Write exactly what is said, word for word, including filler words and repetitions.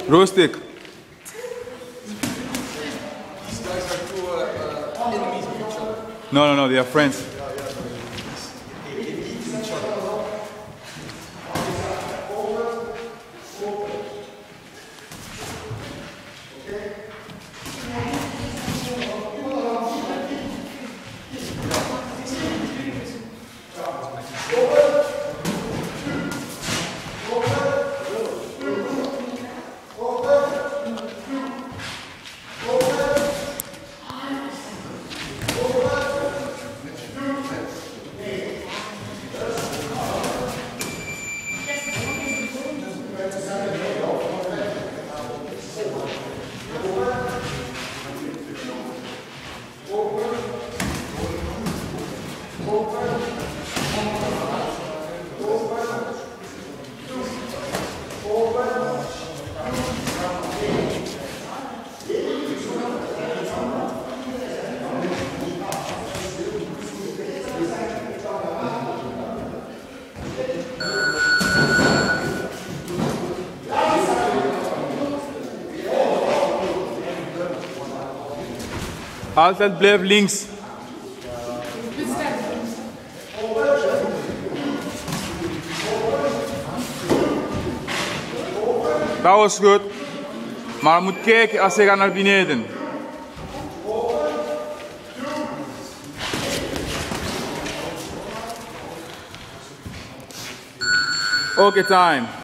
Roastic. These guys are two uh, uh, enemies of each other. No, no, no, they are friends. They eat each other. Altijd blijf links. Dat was goed. Maar je moet kijken als je gaat naar beneden. Oké, time.